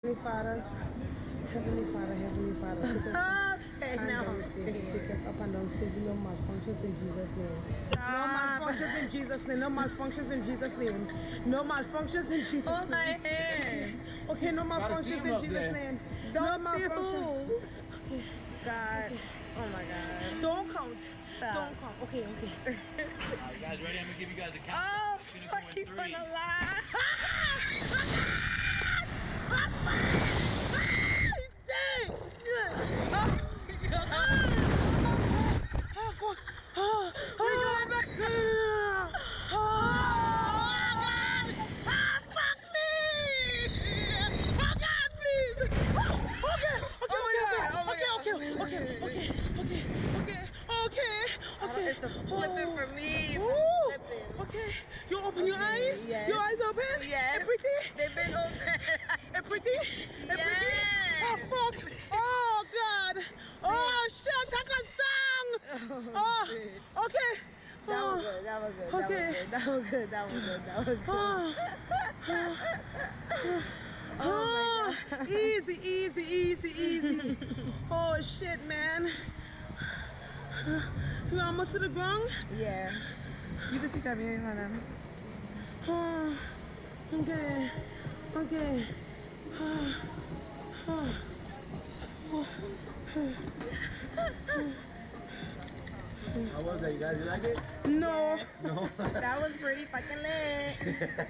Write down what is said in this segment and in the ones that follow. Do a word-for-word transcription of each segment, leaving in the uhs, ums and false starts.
Heavenly Father, Heavenly Father, Heavenly Father, take us, okay, now take us up and down, saving no malfunctions in Jesus' name. No malfunctions in Jesus' name. No malfunctions in Jesus' name. No malfunctions in Jesus' name. Hold my hand. Okay, no malfunctions in Jesus' name. Don't no malfunctions. Okay. God. Okay. Oh my God. Don't count. Stop. Don't count. Okay, okay. Alright, you guys ready? I'm gonna give you guys a count. Oh, It's gonna fuck, go in he's three. gonna lie. Oh, fuck. Oh, oh, no, no, no, no. Oh, God. Ah, fuck me. Oh, God, please. Oh, okay, okay, Oh okay, my okay, God, oh my okay, God. okay, okay, okay, okay, okay, okay. It's the flipping for me. It's Ooh, the flipping. okay. You open your Okay, eyes? yes. Your eyes open? Yes. And pretty? They've been open. And pretty? And Yes. pretty? Oh, fuck. Oh, God. Oh, shit. That was done. Oh, okay. That Oh, was good. That was good. okay. That was good. That was good. That was good. That was good. Oh, Oh my God. Easy, easy, easy, easy. Oh, shit, man. You almost to the ground? Yeah. You can see that behind her. Oh, okay. Okay. Oh, oh. How was that? You guys, you like it? No. No. That was pretty fucking lit.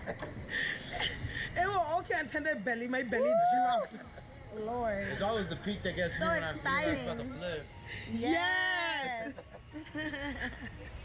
It was okay until the belly, my belly dropped. Lord. It's always the peak that gets me So when I'm feeling like exciting. about to flip. Yes. Yes.